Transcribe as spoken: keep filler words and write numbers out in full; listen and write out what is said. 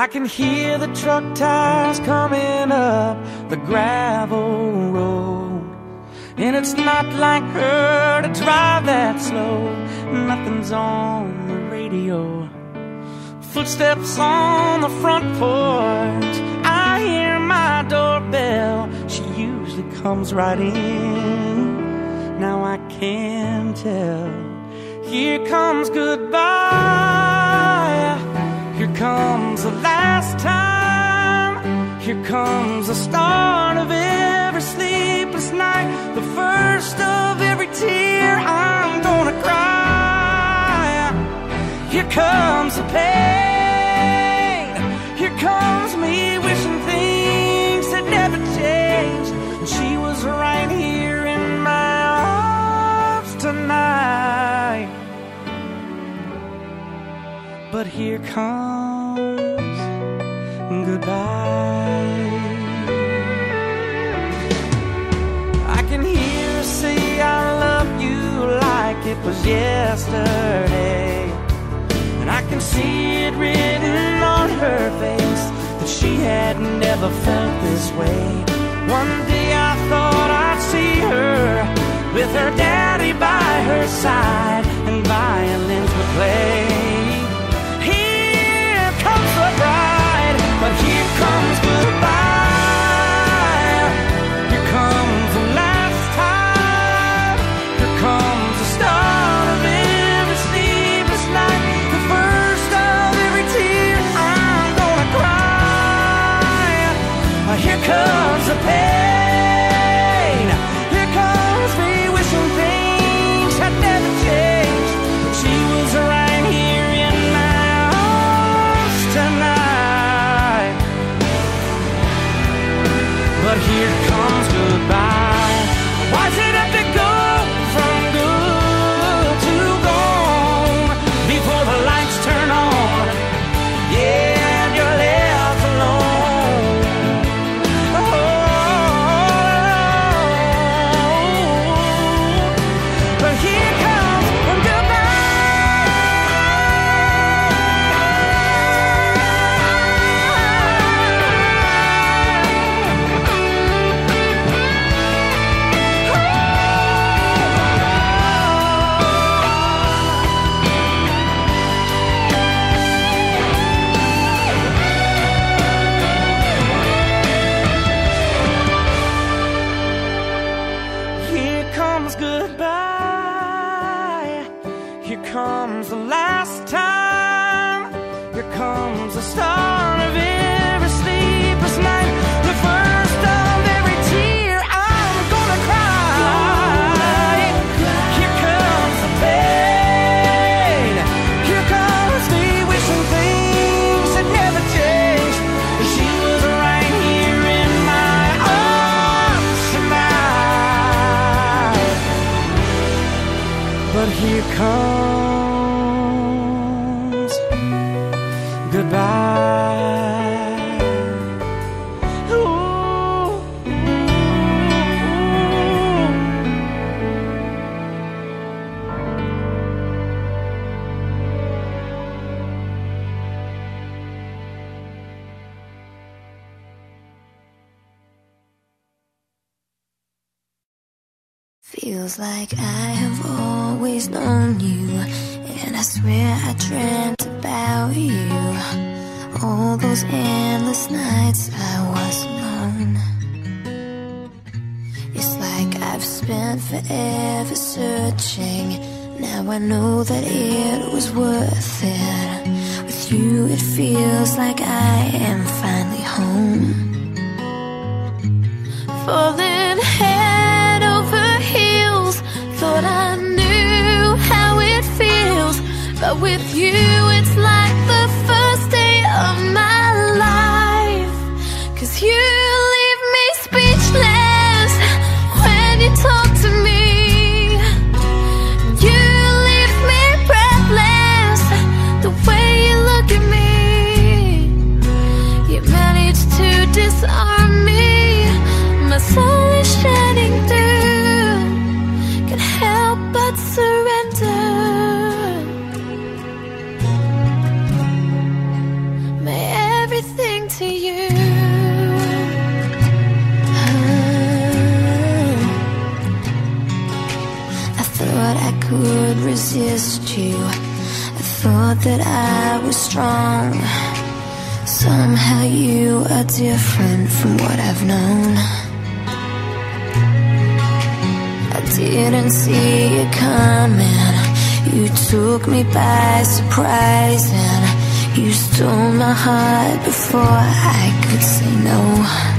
I can hear the truck tires coming up the gravel road, and it's not like her to drive that slow. Nothing's on the radio, footsteps on the front porch. I hear my doorbell, she usually comes right in. Now I can tell, here comes goodbye, here comes the last time, here comes the start of every sleepless night, the first of every tear I'm gonna cry. Here comes the pain, here comes me wishing things had never changed, and she was right here in my arms tonight. But here comes goodbye. I can hear her say I love you like it was yesterday, and I can see it written on her face that she had never felt this way. One day I thought I'd see her with her daddy by her side, and violins would play. Here comes the bride, but here comes goodbye. Here comes the last time, here comes the start of every sleepless night, the first of every tear I'm gonna cry. Here comes the pain, here comes me wishing things had never changed. She was right here in my arms tonight. But here comes goodbye. Why's it have to go from good to gone before the lights turn on? Yeah, and you're left alone. Oh, but here comes Here comes goodbye. Here comes the last time. Here comes the start of every sleepless night, the first of every tear I'm gonna cry. Here comes the pain, here comes me wishing things had never changed. She was right here in my arms tonight. But here comes goodbye. Ooh. Feels like I have always known you, and I swear I dreamt about you. All those endless nights I was alone. It's like I've spent forever searching. Now I know that it was worth it. With you it feels like I am finally home. Falling head over heels, thought I knew how it feels, but with you it's like the first day of my life. 'Cause you leave me speechless when you talk to me. You leave me breathless the way you look at me. You manage to disarm me. My soul is shining through, can't help but surrender. May everything you. I thought I could resist you. I thought that I was strong. Somehow you are different from what I've known. I didn't see it coming. You took me by surprise and you stole my heart before I could say no.